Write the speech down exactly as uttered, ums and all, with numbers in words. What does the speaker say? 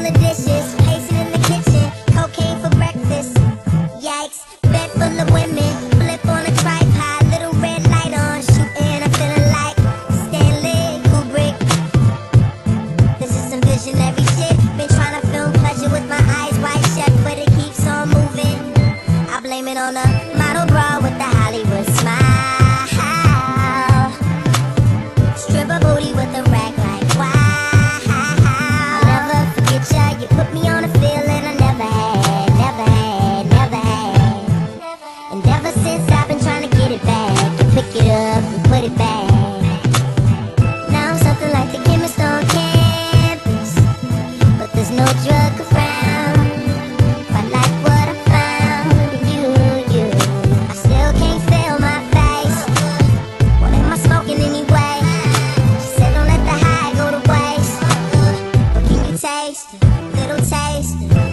the dishes, pacing in the kitchen, cocaine for breakfast. Yikes, bed full of women, flip on a tripod, little red light on, shooting, I'm feeling like Stanley Kubrick. This is some visionary shit. Been trying to film pleasure with my eyes wide shut, but it keeps on moving. I blame it on a model bra with the Hollywood smile. Stripper booty with a rag like wow. I'll never forget ya. You put me on a feeling I never had, never had, never had. And ever since I've been trying to get it back, to pick it up and put it back. Now I'm something like the chemist on campus, but there's no drug around. I like what I found in you, you. I still can't feel my face. What am I smoking anyway? She said don't let the high go to waste. But can you taste a little taste?